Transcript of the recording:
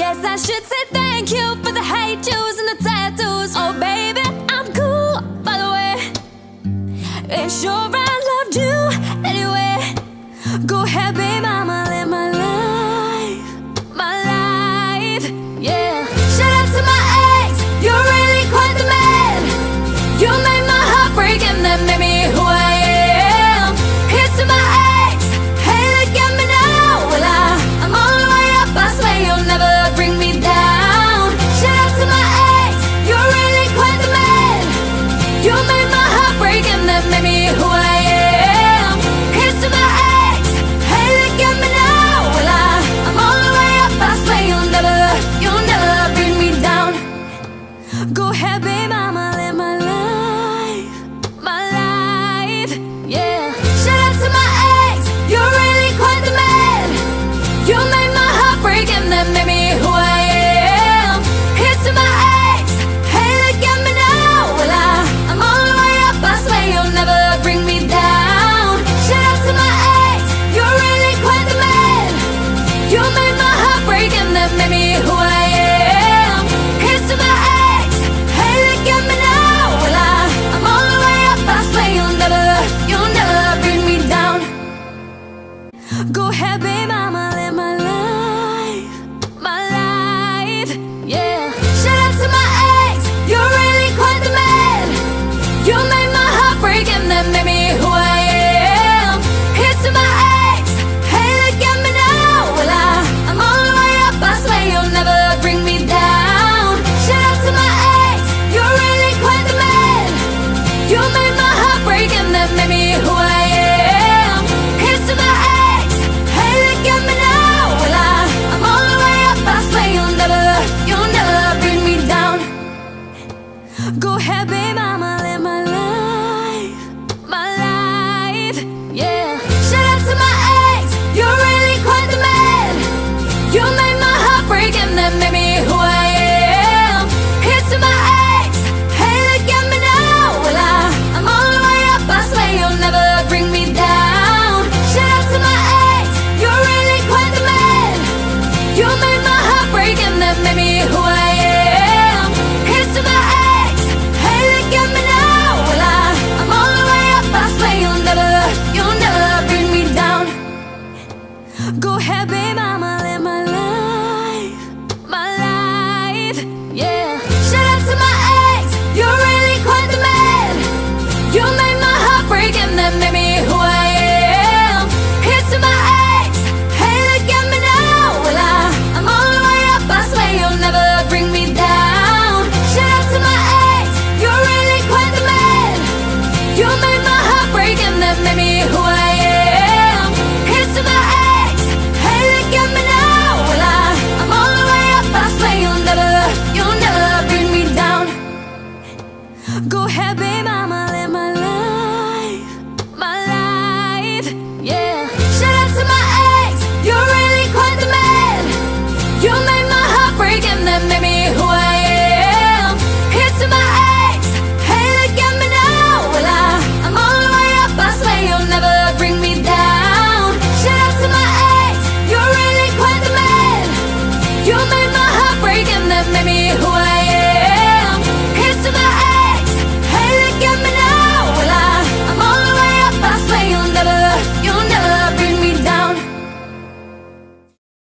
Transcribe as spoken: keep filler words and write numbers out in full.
guess I should say thank you for the hate juice and the tattoos. Oh baby, I'm cool, by the way. Ain't sure I loved you anyway. Go ahead, babe, I'ma live my life, my life, yeah. Shout out to my ex, you're really quite the man. You made my heart break and then made me who I am. Here's to my ex, hey look at me now. Well I, I'm all the way up, I swear you'll never bring me down. Shout out to my ex, you're really quite the man. You made my heart break and then made me who I am. Here's to my ex, hey look at me now. Well I, I'm all the way up, I swear you'll never, you'll never bring me down. Go ahead, babe, I'ma live my life, my life, yeah. Shout out to my ex, you're really quite the man. You made my heart break and then made me who I am. Here's to my ex, hey look at me now. Well I, I'm all the way up, I swear you'll never bring me down. Shout out to my ex, you're really quite the man. You made my heart break and then made me